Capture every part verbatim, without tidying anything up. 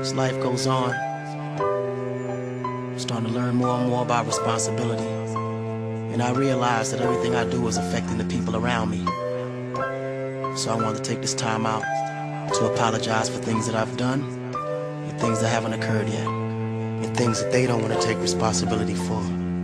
As life goes on, I'm starting to learn more and more about responsibility. And I realize that everything I do is affecting the people around me. So I want to take this time out to apologize for things that I've done and things that haven't occurred yet, and things that they don't want to take responsibility for.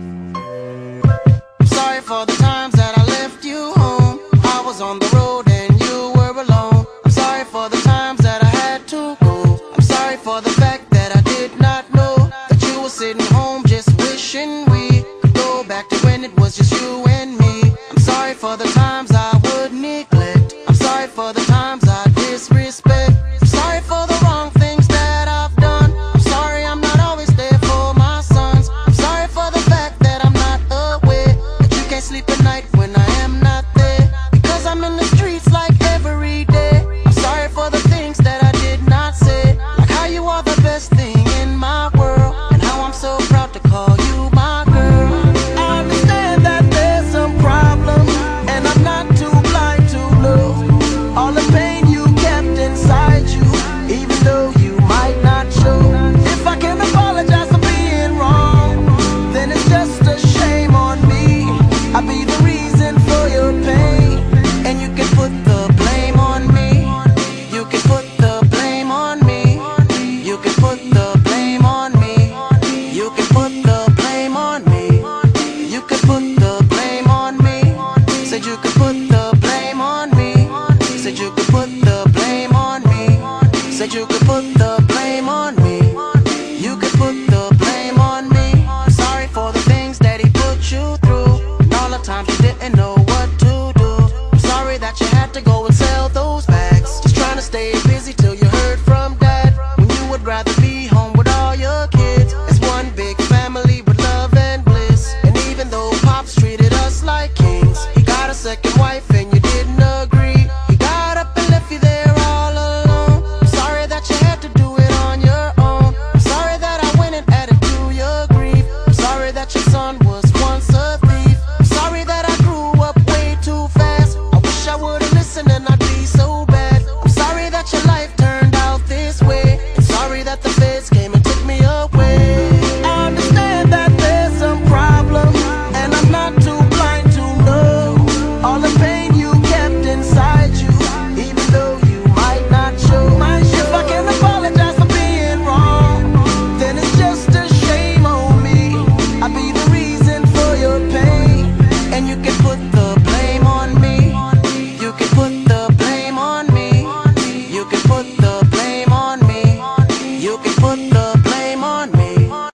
I'm sorry for the times that I left you home. I was on the road and you were alone. I'm sorry for the times that I had to go. I'm sorry for the fact that I did not know that you were sitting home just wishing we could go back to when it was just you and me. I'm sorry for the times I would neglect. I'm sorry for the times I disrespect. I'm sorry for the wrong things that I've done. I'm sorry I'm not always there for my sons. I'm sorry for the fact that I'm not aware that you can't sleep at night when I am not there, because I'm in the streets like every day. I'm sorry for the things that I did not say, like how you are the best thing in my world, and how I'm so proud to call you my girl. I understand that there's some problems, and I'm not too blind to know all the pain you kept inside you, even though you might not show. If I can apologize for being wrong, then it's just a shame on me. I'll be the reason for your pain, and you can put the blame on me. You can put the blame on me. You can put the blame on me. You can put the blame on me. You can put the blame on me. Said you could put the blame on me. Said you could put the blame on me. Said you could put the